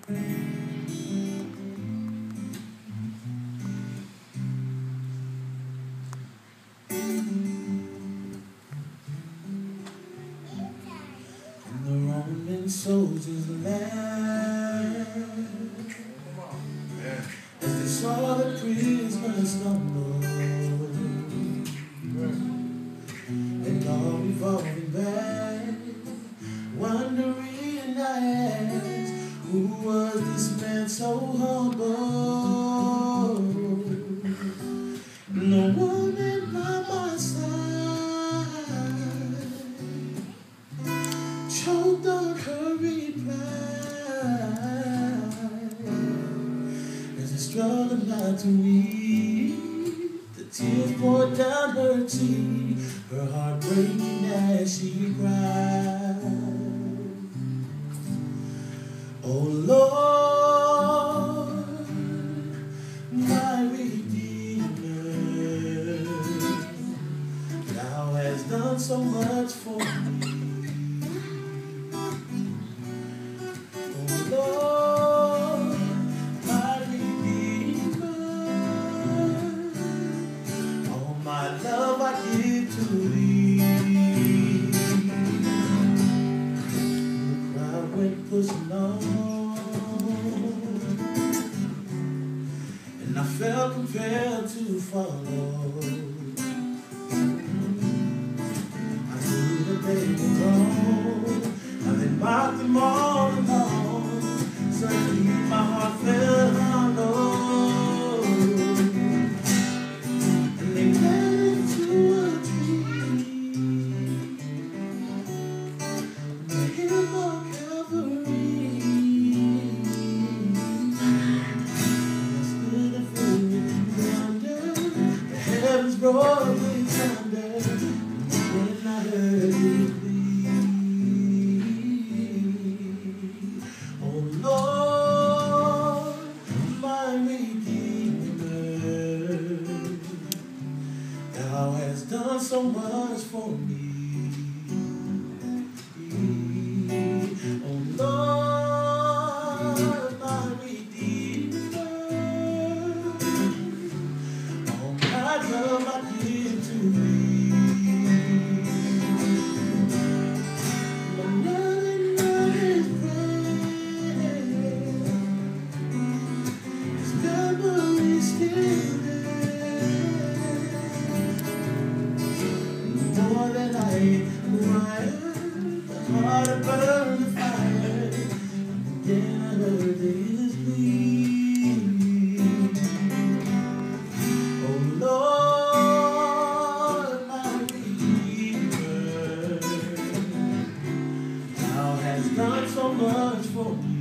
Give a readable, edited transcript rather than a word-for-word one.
The Roman soldiers laughed as they saw the prisoners stumble and all revolving back, wondering I asked, who was this man so humble? No woman by my side, choked on her reply as I struggled not to weep. The tears poured down her cheek, her heart breaking as she cried. Oh Lord, my Redeemer, Thou hast done so much for me. Lord, my Redeemer, all my love I give to Thee. The crowd went pushing on, and I felt compelled to follow. I knew that they were wrong, and they mocked them all along. Suddenly my heart fell hollow, and they led into a tree on the hill of Calvary. And I stood and filled with wonder, the heavens roared with thunder, and when I heard His plea, oh Lord, my Redeemer, Thou hast done so much for me. Oh Lord, my Redeemer, all my love I give to Thee. My loving love is prayer, His memory still there. The more that I admire, the harder burn the fire. Again I heard His plea. Oh Lord, my Redeemer, Thou hast done so much for me.